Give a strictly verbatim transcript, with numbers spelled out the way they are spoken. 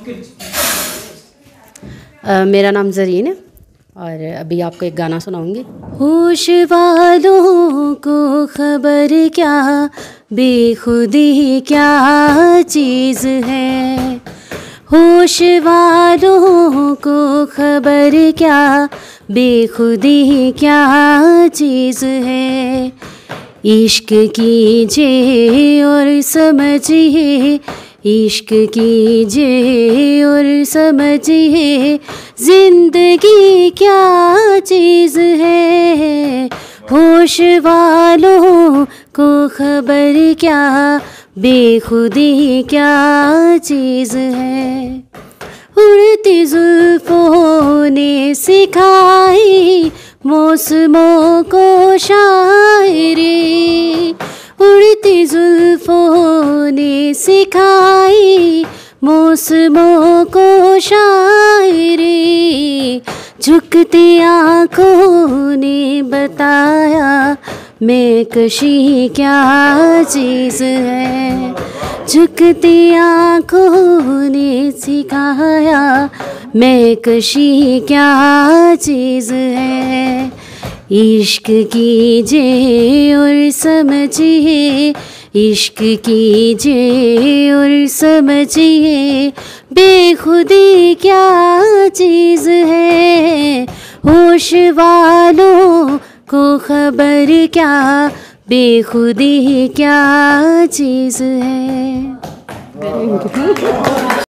uh, मेरा नाम ज़रीन है और अभी आपको एक गाना सुनाऊंगी। होश वालों को खबर क्या बेखुदी क्या चीज़ है, होश वालों को खबर क्या बेखुदी क्या चीज़ है। इश्क कीजिए और समझिए, इश्क कीजिए और समझिए जिंदगी क्या चीज़ है। होश वालों को खबर क्या बेखुदी क्या चीज़ है। उड़ती जुल्फों ने सिखाई मौसमों को शायरी, उड़ती जुल्फों ने सिखाई मौसमों को शायरी। झुकती आँखों ने बताया मैं कशी क्या चीज़ है। झुकती आँखों ने सिखाया मैं कशी क्या चीज़ है। इश्क कीजिए और समझिए, इश्क कीजिए और समझिए बेखुदी क्या चीज़ है। होश वालों को खबर क्या बेखुदी क्या चीज़ है।